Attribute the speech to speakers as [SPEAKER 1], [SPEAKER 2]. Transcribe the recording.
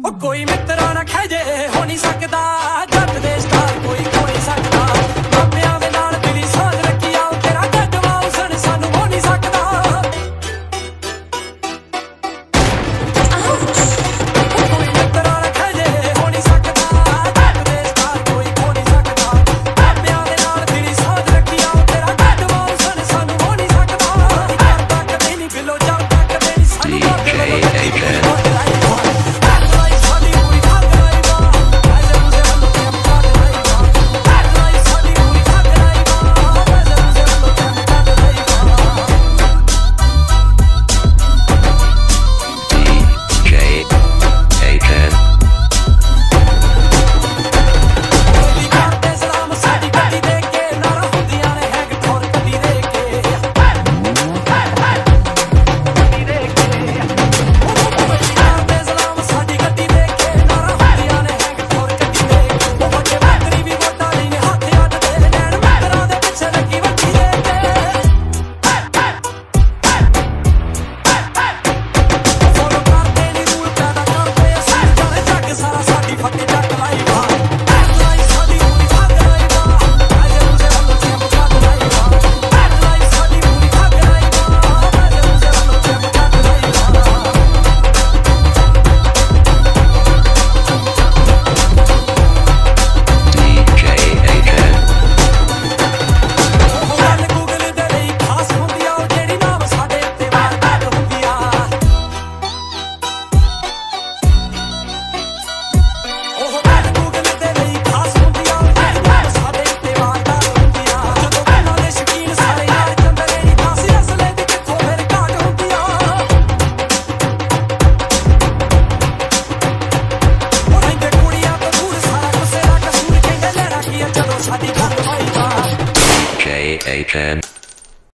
[SPEAKER 1] ਉਹ ਕੋਈ ਮਿੱਤਰਾਂ ਨਾ ਖਹਿਜੇ ਹੋ ਨਹੀਂ ਸਕਦਾ ਜੱਟ ਦੇ ਸਟਾਰ ਕੋਈ ਖੋ ਨਹੀਂ ਸਕਦਾ ਮਾਪਿਆਂ ਦੇ ਨਾਲ ਦਿਲੀ ਸਾਂਝ ਰੱਖੀ ਆ ਤੇਰਾ ਜੱਜਵਾ ਉਸਣ ਸਾਨੂੰ ਹੋ ਨਹੀਂ ਸਕਦਾ ਕੋਈ ਮਿੱਤਰਾਂ ਨਾ ਖਹਿਜੇ ਹੋ ਨਹੀਂ ਸਕਦਾ ਜੱਟ ਦੇ ਸਟਾਰ ਕੋਈ ਖੋ ਨਹੀਂ ਸਕਦਾ ਮਾਪਿਆਂ ਦੇ ਨਾਲ ਦਿਲੀ ਸਾਂਝ ਰੱਖੀ ਆ ਤੇਰਾ ਜੱਜਵਾ ਉਸਣ ਸਾਨੂੰ ਹੋ ਨਹੀਂ ਸਕਦਾ ਕਰਦਾ ਕਦੇ ਨਹੀਂ ਬਿਲੋ ਜਾਂਦਾ ਕਦੇ ਨਹੀਂ ਸਾਨੂੰ ਮਾਪੇ ਵੱਲੋਂ
[SPEAKER 2] JHN